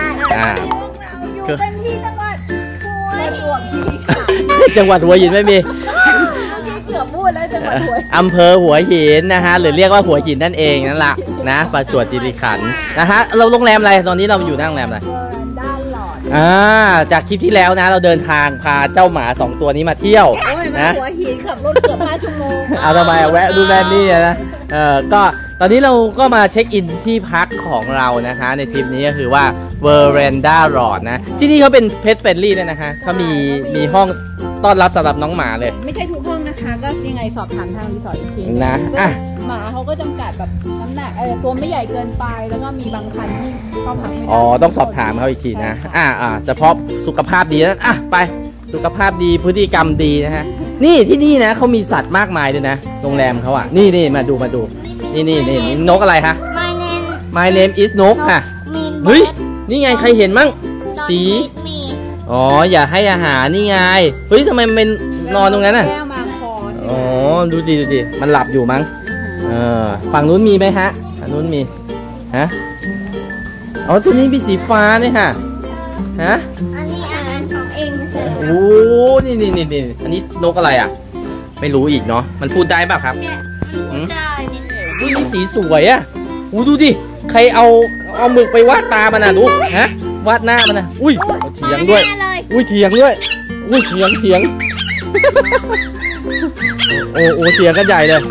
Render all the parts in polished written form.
อยู่เป็นที่จังหวัดหัวหินไม่มีเกือบพูดแล้วจังหวัดอำเภอหัวหินนะฮะหรือเรียกว่าหัวหินนั่นเองนั่นแหละนะประจวบคีรีขันธ์นะฮะเราโรงแรมอะไรตอนนี้เราอยู่นั่งโรงแรมอะไรจากคลิปที่แล้วนะเราเดินทางพาเจ้าหมา2ตัวนี้มาเที่ยวนะหัวหินขับรถเกือบ5 ชั่วโมงเอาทำไมแวะดูแลนี่นะก็ตอนนี้เราก็มาเช็คอินที่พักของเรานะคะในทริปนี้ก็คือว่า Veranda Lodge นะที่นี่เขาเป็น Pet Friendly ด้วยนะคะเขามีห้องต้อนรับสำหรับน้องหมาเลยไม่ใช่ทุกห้องนะคะก็ยังไงสอบถามทางรีสอร์ทอีกทีนะหมาเขาก็จำกัดแบบน้ำหนักตัวไม่ใหญ่เกินไปแล้วก็มีบางคันที่เข้าพักไม่ได้ต้องสอบถามเขาอีกทีนะเฉพาะสุขภาพดีนะไปสุขภาพดีพฤติกรรมดีนะฮะนี่ที่นี่นะเขามีสัตว์มากมายด้วยนะโรงแรมเขานี่มาดูนี่นกอะไรคะ My name is นกค่ะเฮ้ยนี่ไงใครเห็นมั่งสีอย่าให้อาหารนี่ไงเฮ้ยทำไมมันนอนตรงนั้นน่ะดูสิมันหลับอยู่มั้งฝั่งนู้นมีไหมฮะฝั่งนู้นมีฮะตัวนี้มีสีฟ้าเนี่ยค่ะฮะอันนี้อาหารของเองโอ้นี่อันนี้นกอะไรอ่ะไม่รู้อีกเนาะมันพูดได้ป่ะครับได้นี่สีสวยอ่ะดูดิใครเอาหมึกไปวาดตามันน่ะดูฮะวาดหน้ามันน่ะเถียงด้วยเถียงด้วยเถียงเถียงกันใหญ่เลย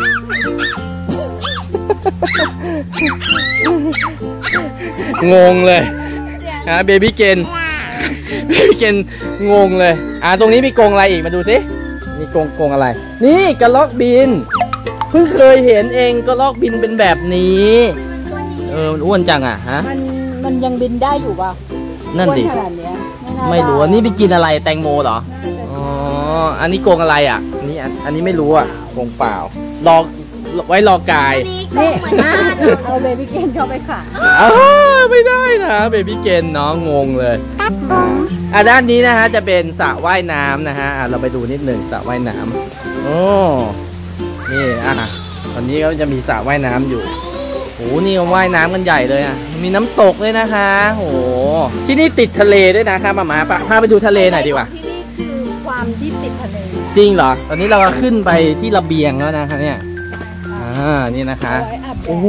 งงเลยเบบี้เกนงงเลยตรงนี้มีกรงอะไรอีกมาดูสิมีกรงอะไรนี่กระรอกบินเพิ่งเคยเห็นเองกระรอกบินเป็นแบบนี้มันอ้วนจังอ่ะฮะมันยังบินได้อยู่ป่ะนั่นดิไม่รู้นี่ไปกินอะไรแตงโมเหรออันนี้กรงอะไรอ่ะอันนี้ไม่รู้อ่ะกรงเปล่ารอไว้รอกายนี่เหมือนมากเอาเบบี้เกนเข้าไปค่ะไม่ได้นะเบบี้เกนน้องงงเลยด้านนี้นะฮะจะเป็นสระว่ายน้ำนะฮะเราไปดูนิดหนึ่งสระว่ายน้ำนี่ตอนนี้ก็จะมีสระว่ายน้ำอยู่นี่ว่ายน้ำกันใหญ่เลยมีน้ำตกเลยนะคะที่นี่ติดทะเลด้วยนะครับมาพาไปดูทะเลหน่อยดีกว่าที่นี่คือความที่ติดทะเลจริงเหรอตอนนี้เราขึ้นไปที่ระเบียงแล้วนะคะเนี่ยนี่นะคะโอ้โห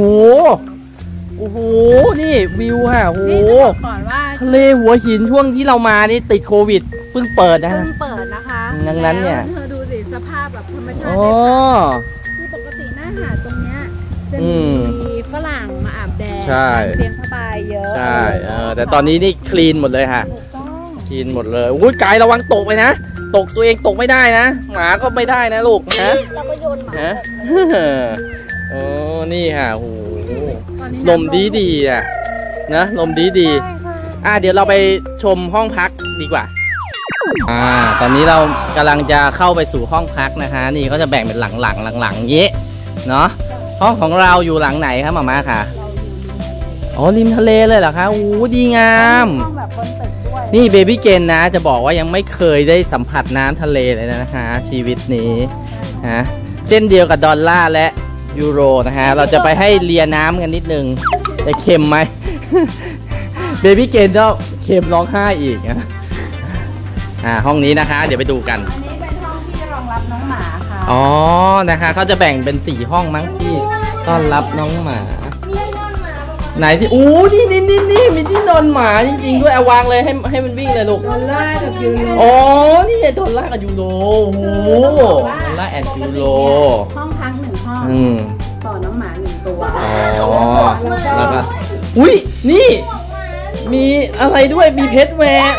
นี่วิวค่ะก่อนว่าทะเลหัวหินช่วงที่เรามานี่ติดโควิดเพิ่งเปิดนะคะดังนั้นเนี่ยเธอดูสิสภาพแบบธรรมชาติคือปกติหน้าหาดตรงเนี้ยจะมีฝรั่งมาอาบแดดเตียงผ้าใบเยอะใช่แต่ตอนนี้นี่คลีนหมดเลยค่ะคลีนหมดเลยกายระวังตกไปนะตกตัวเองตกไม่ได้นะหมาก็ไม่ได้นะลูกนะเราก็โยนหมานี่ค่ะลมดีอ่ะนะลมดีเดี๋ยวเราไปชมห้องพักดีกว่าตอนนี้เรากำลังจะเข้าไปสู่ห้องพักนะคะนี่ก็จะแบ่งเป็นหลังเยอะเนาะห้องของเราอยู่หลังไหนครับมาค่ะริมทะเลเลยเหรอคะดีงามนี่เบบี้เกนนะจะบอกว่ายังไม่เคยได้สัมผัสน้ำทะเลเลยนะคะชีวิตนี้เช่นเดียวกับดอลลาร์และยูโรนะฮะเราจะไปให้เลียน้ำกันนิดนึงจะเค็มไหมเบบี้เกนก็เค็มร้องไห้อีกห้องนี้นะคะเดี๋ยวไปดูกันอันนี้เป็นห้องที่รองรับน้องหมาค่ะนะคะเขาจะแบ่งเป็น4ห้องมั้งที่ต้อนรับน้องหมาไหนที่นี่มีที่นอนหมาจริงๆด้วยเอาวางเลยให้มันวิ่งเลยลูกดอลลาร์กับยูโรนี่ดอลลาร์กับยูโรดอลลาร์แอนด์ยูโรห้องพัก1 ห้องต่อน้องหมา1 ตัวแล้วก็นี่มีอะไรด้วยมีเพชรแวร์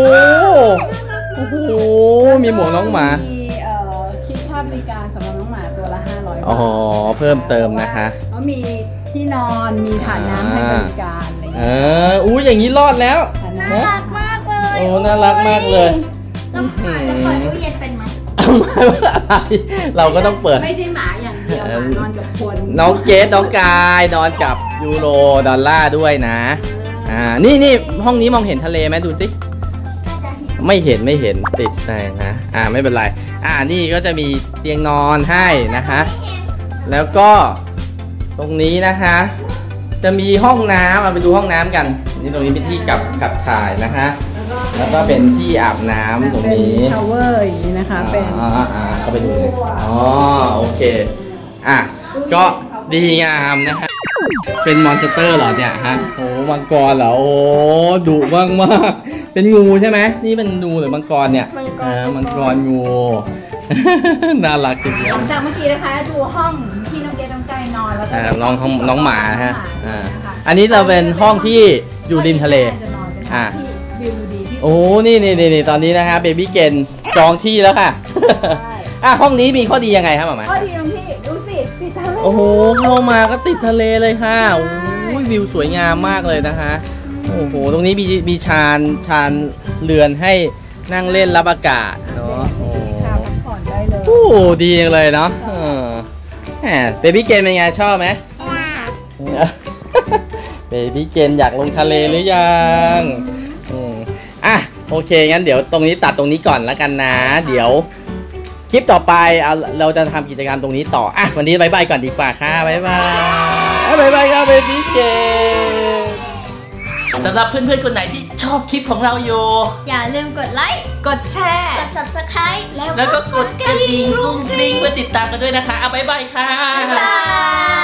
มีหมวกน้องหมาคิดค่าบริการสำหรับน้องหมาตัวละ500 บาทเพิ่มเติมนะคะแล้วมีที่นอนมีถ่านน้ำให้บริการอย่างนี้รอดแล้วน่ารักมากเลยน่ารักมากเลยต้องเปิดตู้เย็นเป็นไหมเราก็ต้องเปิดไม่ใช่หมาอย่างเดียวนอนกับคนน้องเกสน้องกายนอนกับยูโรดอลลาร์ด้วยนะนี่ห้องนี้มองเห็นทะเลไหมดูสิไม่เห็นติดใช่นะไม่เป็นไรนี่ก็จะมีเตียงนอนให้นะคะแล้วก็ตรงนี้นะคะจะมีห้องน้ำมาไปดูห้องน้ำกันนี่ตรงนี้เป็นที่ขับถ่ายนะฮะแล้วก็เป็นที่อาบน้ำตรงนี้ชาวเวอร์อย่างนี้นะคะเป็นเข้าไปดูเลยอ๋อโอเคก็ดีงามนะฮะเป็นมอนสเตอร์เหรอเนี่ยฮะโอ้มังกรเหรอโอ้ดุมากมากเป็นงูใช่ไหมนี่เป็นงูหรือมังกรเนี่ยมังกรงูน่ารักจริงๆหลังจากเมื่อกี้นะคะดูห้องที่น้องเกดน้องไก่นอนแล้วก็น้องหมาฮะอันนี้เราเป็นห้องที่อยู่ริมทะเลวิวดีที่สุดโอ้นี่ตอนนี้นะฮะเบบี้เกนจองที่แล้วค่ะห้องนี้มีข้อดียังไงครับหมาข้อดีตรงที่ดูสิติดทะเลโอ้โหเข้ามาก็ติดทะเลเลยค่ะโอ้ยวิวสวยงามมากเลยนะคะโอ้โหตรงนี้มีชานเรือนให้นั่งเล่นรับอากาศเนาะโอ้ผ่อนได้เลยโอ้ดีจังเลยเนาะเบบี้เกนเป็นไงชอบไหมเบบี้เกนอยากลงทะเลหรือยังโอเคงั้นเดี๋ยวตรงนี้ตัดตรงนี้ก่อนแล้วกันนะเดี๋ยวคลิปต่อไปเราจะทำกิจกรรมตรงนี้ต่อวันนี้บายบายก่อนดีกว่าค่ะบายบายครับเบบี้เกนสำหรับเพื่อนๆคนไหนที่ชอบคลิปของเราอยู่อย่าลืมกดไลค์กดแชร์กด Subscribe แล้วก็กดกระดิ่งกรุ้งกริ้งเพื่อติดตามกันด้วยนะคะบายบายค่ะบ๊ายบาย